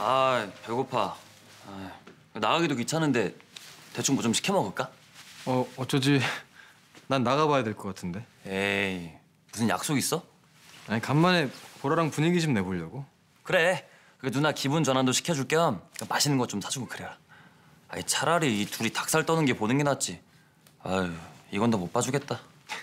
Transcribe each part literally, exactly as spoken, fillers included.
아, 배고파. 아, 나가기도 귀찮은데 대충 뭐 좀 시켜 먹을까? 어, 어쩌지. 난 나가봐야 될 것 같은데. 에이, 무슨 약속 있어? 아니, 간만에 보라랑 분위기 좀 내보려고. 그래. 그 누나 기분 전환도 시켜줄 겸 맛있는 거 좀 사주고 그래라. 아니, 차라리 이 둘이 닭살 떠는 게 보는 게 낫지. 아유, 이건 더 못 봐주겠다.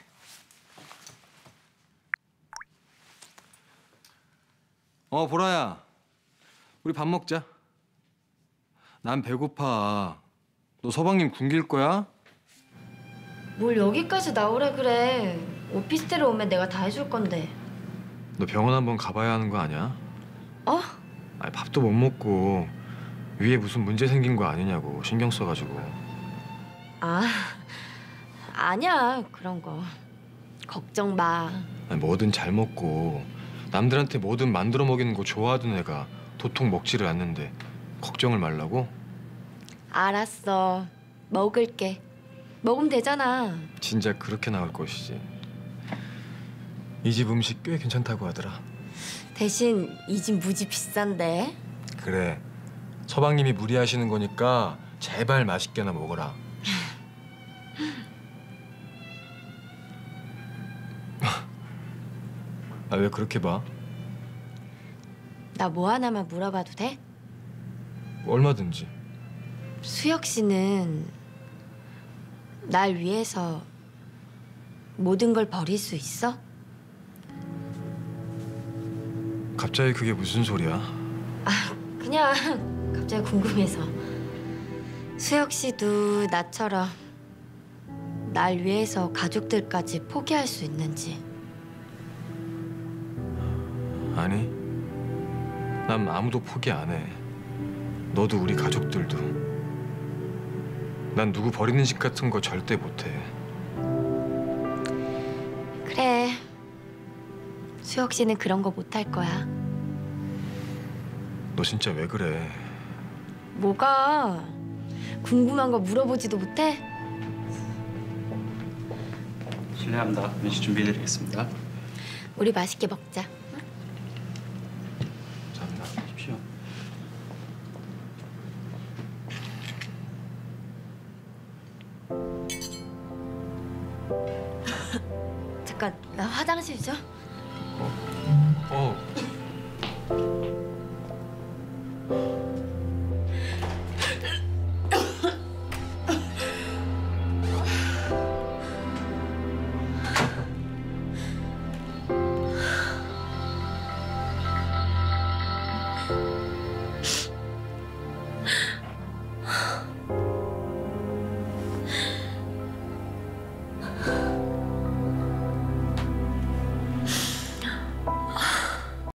어, 보라야. 우리 밥 먹자. 난 배고파. 너 서방님 굶길 거야? 뭘 여기까지 나오래 그래. 오피스텔에 오면 내가 다 해줄 건데. 너 병원 한번 가봐야 하는 거 아니야? 어? 아니, 밥도 못 먹고 위에 무슨 문제 생긴 거 아니냐고 신경 써가지고. 아, 아니야 그런 거. 걱정 마. 아니, 뭐든 잘 먹고 남들한테 뭐든 만들어 먹이는 거 좋아하던 애가 도통 먹지를 않는데 걱정을 말라고? 알았어. 먹을게. 먹으면 되잖아. 진짜 그렇게 나올 것이지. 이 집 음식 꽤 괜찮다고 하더라. 대신 이 집 무지 비싼데. 그래. 서방님이 무리하시는 거니까 제발 맛있게나 먹어라. 아, 왜 그렇게 봐? 나 뭐 하나만 물어봐도 돼? 얼마든지. 수혁 씨는 날 위해서 모든 걸 버릴 수 있어? 갑자기 그게 무슨 소리야? 아, 그냥 갑자기 궁금해서. 수혁 씨도 나처럼 날 위해서 가족들까지 포기할 수 있는지. 아니, 난 아무도 포기 안 해. 너도 우리 가족들도. 난 누구 버리는 짓 같은 거 절대 못 해. 그래. 수혁 씨는 그런 거 못 할 거야. 너 진짜 왜 그래? 뭐가? 궁금한 거 물어보지도 못해? 실례합니다. 메뉴 준비해드리겠습니다. 우리 맛있게 먹자. 감사합니다. 십시오. 잠깐, 나 화장실 좀. 어. 어.